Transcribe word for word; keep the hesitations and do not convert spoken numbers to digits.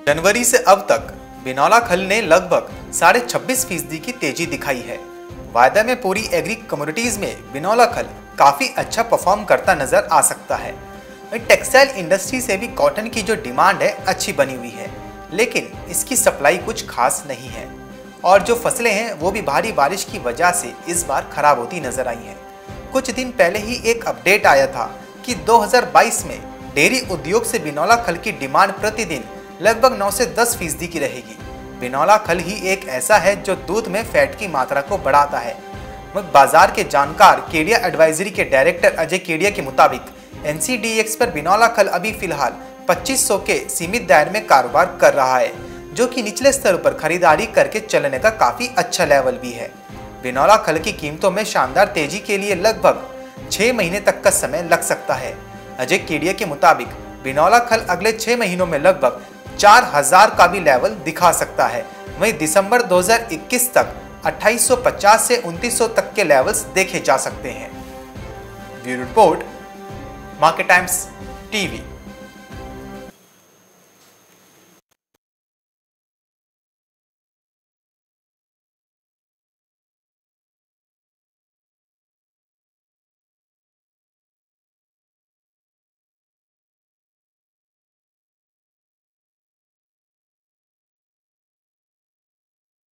जनवरी से अब तक बिनौला खल ने लगभग साढ़े छब्बीस फीसदी की तेजी दिखाई है। वायदा में पूरी एग्री कम्युनिटीज में बिनौला खल काफी अच्छा परफॉर्म करता नजर आ सकता है। टेक्सटाइल इंडस्ट्री से भी कॉटन की जो डिमांड है अच्छी बनी हुई है, लेकिन इसकी सप्लाई कुछ खास नहीं है और जो फसलें हैं वो भी भारी बारिश की वजह से इस बार खराब होती नजर आई हैं। कुछ दिन पहले ही एक अपडेट आया था कि दो हज़ार बाईस में डेयरी उद्योग से बिनौला खल की डिमांड प्रतिदिन लगभग नौ से दस फीसदी की रहेगी। बिनौला खल ही एक ऐसा है जो दूध में फैट की मात्रा को बढ़ाता है। बाजार के जानकार केडिया एडवाइजरी के डायरेक्टर अजय केडिया के मुताबिक एन सी डी एक्स पर बिनौला खल अभी फिलहाल पच्चीस सौ के सीमित दायरे में कारोबार कर रहा है, जो कि निचले स्तर पर खरीदारी करके चलने का काफी अच्छा लेवल भी है। बिनौला खल की कीमतों में शानदार तेजी के लिए लगभग छह महीने तक का समय लग सकता है। अजय केडिया के मुताबिक बिनौला खल अगले छह महीनों में लगभग चार हज़ार का भी लेवल दिखा सकता है। वहीं दिसंबर दो हज़ार इक्कीस तक अट्ठाईस सौ पचास से उनतीस सौ तक के लेवल्स देखे जा सकते हैं। Bureau report, Market Times TV.